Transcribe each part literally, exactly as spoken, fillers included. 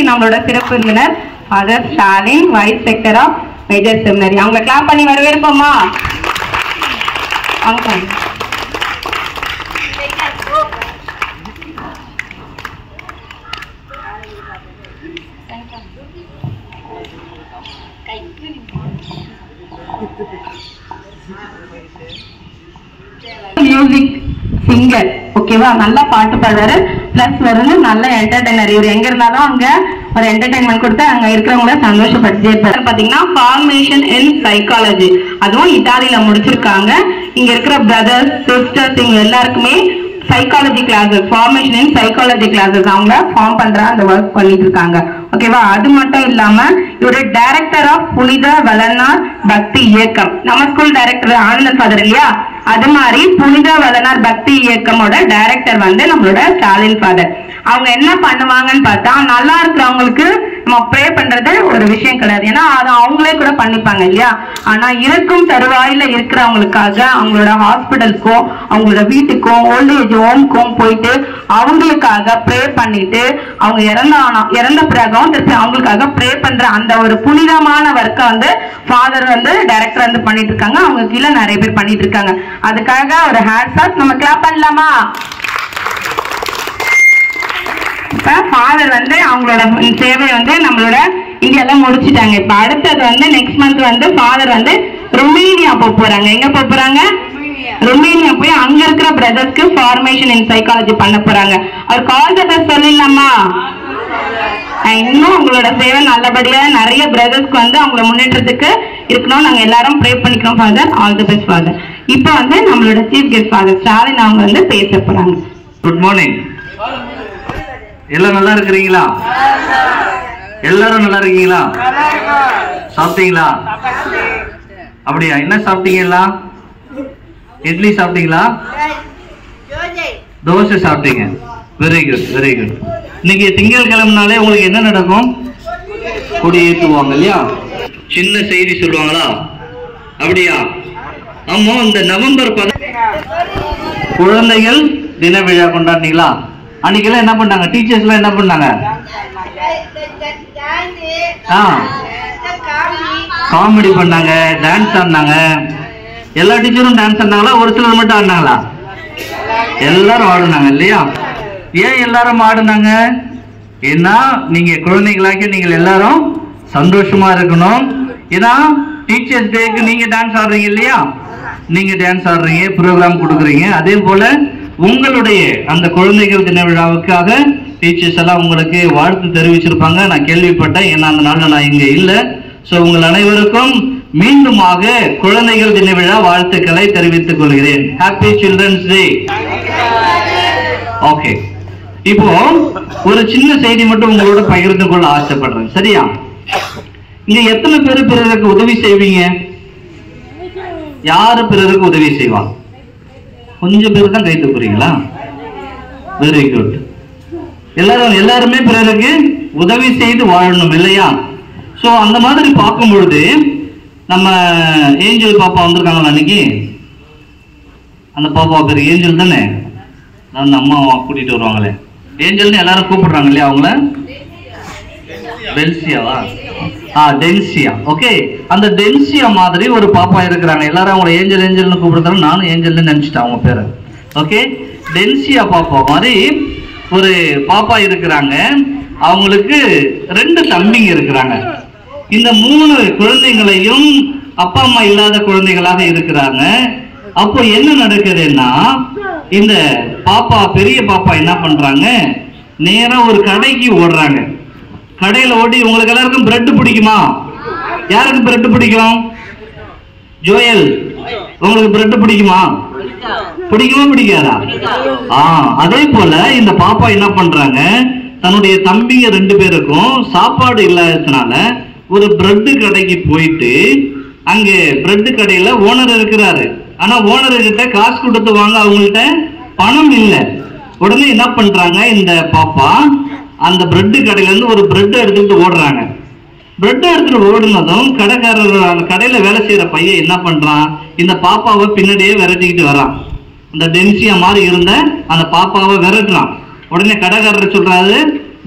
நம்மளோட சிறப்பு விருந்தினர் father Stalin, vice sector of major seminary. அவங்களை கிளாப் பண்ணி வரவேற்போமா? அவங்க மியூசிக் சிங்கர், ஓகேவா? நல்லா பாட்டு பாடுவாரு, பிளஸ் வந்து நல்ல என்டர்டைனர். இவர் எங்க இருந்தாலும் அங்க ஒரு என்டர்டைன்மெண்ட் கொடுத்து அங்க இருக்கிறவங்கள சந்தோஷப்படுத்திட்டே இருப்பாரு. பாத்தீங்கன்னா ஃபார்மேஷன் இன் சைக்காலஜி, அதுவும் இத்தாலியில முடிச்சிருக்காங்க. இங்க இருக்கிற பிரதர்ஸ் சிஸ்டர்ஸ் இவங்க எல்லாருக்குமே psychology classes, formation in psychology classes அவங்க ஃபார்ம் பண்ற அந்த ஒர்க் பண்ணிட்டு இருக்காங்க, ஓகேவா? அது மட்டும் இல்லாம இவரு டைரக்டர் ஆஃப் புனித வளனார் பக்தி இயக்கம். நம்ம ஸ்கூல் டைரக்டர் ஆனந்த் ஃபாதர் இல்லையா, அது மாதிரி புனித வளனார் பக்தி இயக்கமோட டைரக்டர் வந்து நம்மளோட ஸ்டாலின் ஃபாதர். அவங்க என்ன பண்ணுவாங்கன்னு பார்த்தா, நல்லா இருக்கிறவங்களுக்கு நம்ம ப்ரே பண்றது ஒரு விஷயம் கிடையாது, ஏன்னா அதை அவங்களே கூட பண்ணிப்பாங்க இல்லையா. ஆனா இருக்கும் தருவாயில இருக்கிறவங்களுக்காக அவங்களோட ஹாஸ்பிட்டலுக்கும் அவங்களோட வீட்டுக்கும் ஓல்ட் ஏஜ் ஹோம்க்கும் போயிட்டு அவங்களுக்காக ப்ரே பண்ணிட்டு அவங்க இறந்தானா இறந்த பிறகும் திருப்பி அவங்களுக்காக ப்ரே பண்ற அந்த ஒரு புனிதமான ஒர்க்கை வந்து ஃபாதர் வந்து டைரக்டர் வந்து பண்ணிட்டு இருக்காங்க. அவங்க கீழே நிறைய பேர் பண்ணிட்டு இருக்காங்க. அதுக்காக ஒரு ஹேட்ஸ் ஆஃப் நம்ம கிளாப் பண்ணலாமா? இப்ப ஃபாதர் வந்து அவங்களோட சேவை வந்து நம்மளோட இந்தியால முடிச்சுட்டாங்க. இப்ப அடுத்தது வந்து நெக்ஸ்ட் மந்த் வந்து ஃபாதர் வந்து ரொமேனியா போக போறாங்க. எங்க போக போறாங்க? ரொமேனியா போய் அங்க இருக்கிற பிரதர்ஸ்க்கு ஃபார்மேஷன் இன் சைக்காலஜி பண்ண போறாங்க. அவர் கால் லெட்டர் சொல்லலாமா? இன்னும் உங்களோட சேவை நல்லபடியா நிறைய பிரதர்ஸ்க்கு வந்து அவங்கள முன்னேற்றத்துக்கு இருக்கணும். நாங்க எல்லாரும் ப்ரே பண்ணிக்கிறோம் father. All the best father. இப்ப வந்து நம்மளோட சீஃப் கெஸ்ட் ஃபாதர் ஸ்டாலின் அவங்க வந்து பேச போறாங்க. Good morning. எல்லாம் நல்லா இருக்கிறீங்களா? எல்லாரும் நல்லா இருக்கீங்களா? சாப்பிட்டீங்களா? அப்படியா? என்ன சாப்பிட்டீங்க? எல்லாம் இட்லி சாப்பிட்டீங்களா? தோசை சாப்பிட்டீங்க. Very good, very good. இன்னைக்கு திங்கள் கிழமைனாலே உங்களுக்கு என்ன நடக்கும்? கொடி ஏற்றுவாங்க இல்லையா? சின்ன செய்தி சொல்லுவாங்களா? அப்படியா? ஆமா, இந்த நவம்பர் பத குழந்தைகள் தின விழா கொண்டாடினீங்களா? அன்னைக்கெல்லாம் என்ன பண்ணாங்க? டீச்சர்ஸ் எல்லாம் என்ன பண்ணாங்க? காமெடி பண்ணாங்க, டான்ஸ் ஆடினாங்க. எல்லா டீச்சரும் டான்ஸ் ஆடினாங்களா? ஒரு சிலர் மட்டும் ஆடினாங்களா? எல்லாரும் ஆடுனாங்க இல்லையா? ஏன் எல்லாரும் ஆடுனாங்க? ஏன்னா நீங்க குழந்தைகளாக்கி நீங்கள் எல்லாரும் சந்தோஷமா இருக்கணும். ஏன்னா டீச்சர்ஸ் டேக்கு நீங்க டான்ஸ் ஆடுறீங்க இல்லையா? நீங்க டான்ஸ் ஆடுறீங்க, ப்ரோக்ராம் கொடுக்குறீங்க. அதே போல உங்களுடைய அந்த குழந்தைகள் தின விழாவுக்காக டீச்சர்ஸ் எல்லாம் உங்களுக்கு வாழ்த்து தெரிவிச்சிருப்பாங்க. நான் கேள்விப்பட்டேன், ஏன்னா அந்த நாள்ல நான் இங்க இல்லை. ஸோ உங்கள் அனைவருக்கும் மீண்டுமாக குழந்தைகள் தின விழா வாழ்த்துக்களை தெரிவித்துக் கொள்கிறேன். Happy children's day. ஓகே, இப்போ ஒரு சின்ன செய்தி மட்டும் உங்களோட பகிர்ந்து கொள்ள ஆசைப்படுறேன். சரியா? இங்க எத்தனை பேர் பிறருக்கு உதவி செய்வீங்க? யாரு பிறருக்கு உதவி செய்வா? கொஞ்சம் பேர் தான் கை தூக்குறீங்களா? Very good. எல்லாரும் எல்லாருமே பிறருக்கு உதவி செய்து வாழணும் இல்லையா? ஸோ அந்த மாதிரி பார்க்கும் பொழுது நம்ம ஏஞ்சல் பாப்பா வந்திருக்காங்களா அன்னைக்கு? அந்த பாப்பா பேர் ஏஞ்சல் தானே? அந்த அம்மா கூட்டிட்டு வருவாங்களே, ஏஞ்சல்னு எல்லாரும் கூப்பிடுறாங்க இல்லையா? அவங்கள டென்சியாவா? ஆ, டென்சியா. ஓகே, அந்த டென்சியா மாதிரி ஒரு பாப்பா இருக்கிறாங்க. எல்லாரும் அவங்கள ஏஞ்சல் ஏஞ்சல்னு கூப்பிடுறாங்க. நானும் ஏஞ்சல்னு நினைச்சிட்டேன் அவங்க பேரை. ஓகே, டென்சியா பாப்பா மாதிரி ஒரு பாப்பா இருக்கிறாங்க. அவங்களுக்கு ரெண்டு தம்பிங்க இருக்கிறாங்க. இந்த மூணு குழந்தைகளையும் அப்பா அம்மா இல்லாத குழந்தைகளாக இருக்கிறாங்க. அப்போ என்ன நடக்குதுன்னா, இந்த பாப்பா பெரிய பாப்பா என்ன பண்றாங்க, நேரா ஒரு கடைக்கு ஓடுறாங்க. கடையில ஓடி, உங்களுக்கு எல்லாருக்கும் பிரெட் பிடிக்குமா? யாருக்கு பிரெட் பிடிக்கும்? ஜோயல், உங்களுக்கு பிரெட் பிடிக்குமா? பிடிக்குமா பிடிக்காதா? ஆ, அதே போல இந்த பாப்பா என்ன பண்றாங்க, தன்னுடைய தம்பிங்க ரெண்டு பேருக்கும் சாப்பாடு இல்லாததுனால ஒரு பிரெட் கடைக்கு போயிட்டு, அங்கே பிரெட் கடையில ஓனர் இருக்கிறாரு. ஆனா ஓனர் கிட்ட காசு கொடுத்து வாங்க அவங்கள்ட்ட பணம் இல்லை. உடனே என்ன பண்றாங்க, இந்த பாப்பா அந்த பிரெட் கடையில இருந்து ஒரு பிரெட் எடுத்துக்கிட்டு ஓடுறாங்க. பிரெட் எடுத்துட்டு ஓடுனதும் கடைக்காரர், அந்த கடையில வேலை செய்யற பையன் என்ன பண்றான், இந்த பாப்பாவை பின்னாடியே விரட்டிக்கிட்டு வரான். அந்த டென்சியா மாதிரி இருந்த அந்த பாப்பாவை விரட்டுறான். உடனே கடைக்காரர் சொல்றாரு,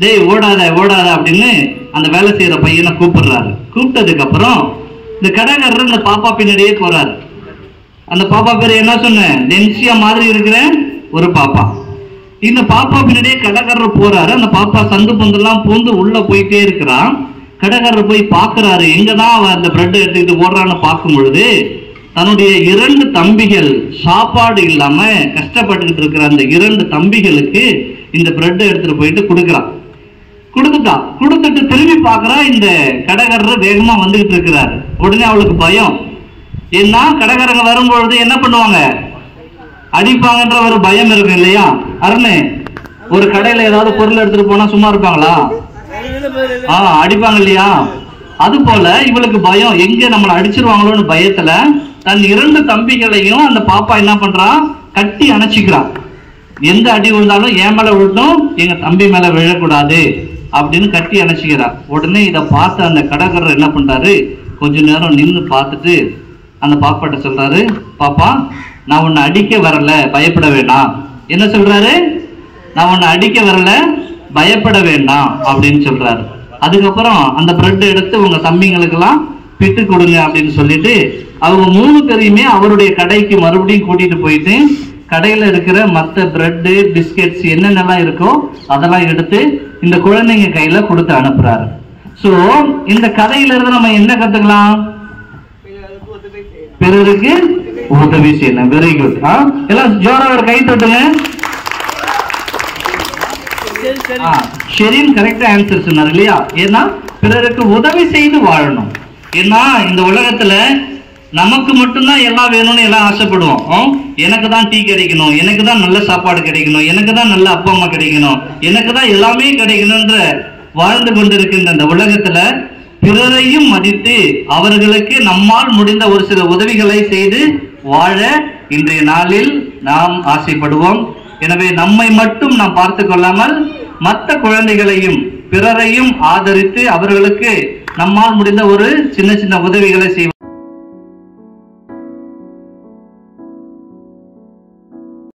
டேய் ஓடாத ஓடாத அப்படின்னு அந்த வேலை செய்யற பையனை கூப்பிடுறாரு. கூப்பிட்டதுக்கு அப்புறம் இந்த கடைக்காரர் இந்த பாப்பா பின்னாடியே போறாரு. அந்த பாப்பா பேர் என்ன சொன்னேன்? டென்சியா மாதிரி இருக்கிற ஒரு பாப்பா. இந்த பாப்பா பின்னாடியே கடைக்காரர் போறாரு. அந்த பாப்பா சந்து பந்தெல்லாம் பூந்து உள்ள போயிட்டே இருக்கிறான். கடைக்காரர் போய் பாக்குறாரு, எங்கதான் அவன் அந்த பிரெட் எடுத்துக்கிட்டு போடுறான்னு பார்க்கும் பொழுது தன்னுடைய இரண்டு தம்பிகள் சாப்பாடு இல்லாம கஷ்டப்பட்டுக்கிட்டு இருக்கிற அந்த இரண்டு தம்பிகளுக்கு இந்த பிரெட் எடுத்துட்டு போயிட்டு கொடுக்குறான். கொடுத்துட்டா கொடுத்துட்டு திரும்பி பார்க்கறா, இந்த கடைக்காரர் வேகமா வந்துகிட்டு இருக்கிறாரு. உடனே அவளுக்கு பயம். ஏன்னா கடைக்காரங்க வரும்பொழுது என்ன பண்ணுவாங்க? அடிப்பாங்கன்ற ஒரு பயம் இருக்கு இல்லையா? அருணே, ஒரு கடையில ஏதாவது பொருள் எடுத்துட்டு போனா சும்மா இருப்பாங்களா? ஆஹ் அடிப்பாங்க இல்லையா? அது போல இவளுக்கு பயம், எங்க நம்மளை அடிச்சிருவாங்களோன்னு பயத்துல தன் இரண்டு தம்பிகளையும் அந்த பாப்பா என்ன பண்றான்? கட்டி அணைச்சிக்கிறான். எந்த அடி விழுந்தாலும் என் மேல விழட்டும், எங்க தம்பி மேல விழக்கூடாது அப்படின்னு கட்டி அணைச்சிக்கிறார். உடனே இதை பார்த்து அந்த கடைக்காரர் என்ன பண்றாரு? கொஞ்ச நேரம் நின்று பார்த்துட்டு அந்த பாப்பாட்ட சொல்றாரு, பாப்பா நான் உன்னை அடிக்க வரல, பயப்பட வேண்டாம். என்ன சொல்றாரு? நான் உன்னை அடிக்க வரல, பயப்பட வேண்டாம் அப்படின்னு சொல்றாரு. அதுக்கப்புறம் அந்த பிரெட் எடுத்து உங்க தம்பிங்களுக்கு எல்லாம் பிட்டு கொடுங்க அப்படின்னு சொல்லிட்டு அவங்க மூணு பேரையுமே அவருடைய கடைக்கு மறுபடியும் கூட்டிட்டு போயிட்டு கடையில இருக்கிற மற்ற பிரெட்டு பிஸ்கெட்ஸ் என்னென்னலாம் இருக்கோ அதெல்லாம் எடுத்து இந்த குழந்தைங்க கையில கொடுத்து அனுப்புறாரு. சோ இந்த கதையில இருந்து நம்ம என்ன கத்துக்கலாம்? பிறருக்கு உதவி செய்யணும். Very good. எல்லாம் ஜோரா ஒரு கை தட்டுங்க. ஷெரின் கரெக்டா ஆன்சர் சொன்னார் இல்லையா? ஏன்னா பிறருக்கு உதவி செய்து வாழணும். ஏன்னா இந்த உலகத்துல நமக்கு மட்டும்தான் எல்லாம் வேணும்னு எல்லாம் ஆசைப்படுவோம். எனக்கு தான் டீ கிடைக்கணும், எனக்கு தான் நல்ல சாப்பாடு கிடைக்கணும், எனக்கு தான் நல்ல அப்பா அம்மா கிடைக்கணும், எனக்கு தான் எல்லாமே கிடைக்கணும்ன்ற வாழ்ந்து கொண்டிருக்கின்ற இந்த உலகத்துல பிறரையும் மதித்து அவர்களுக்கு நம்மால் முடிந்த ஒரு சில உதவிகளை செய்து வாழ இன்றைய நாளில் நாம் ஆசைப்படுவோம். எனவே நம்மை மட்டும் நாம் பார்த்து கொள்ளாமல் மற்ற குழந்தைகளையும் பிறரையும் ஆதரித்து அவர்களுக்கு நம்மால் முடிந்த ஒரு சின்ன சின்ன உதவிகளை செய்வோம்.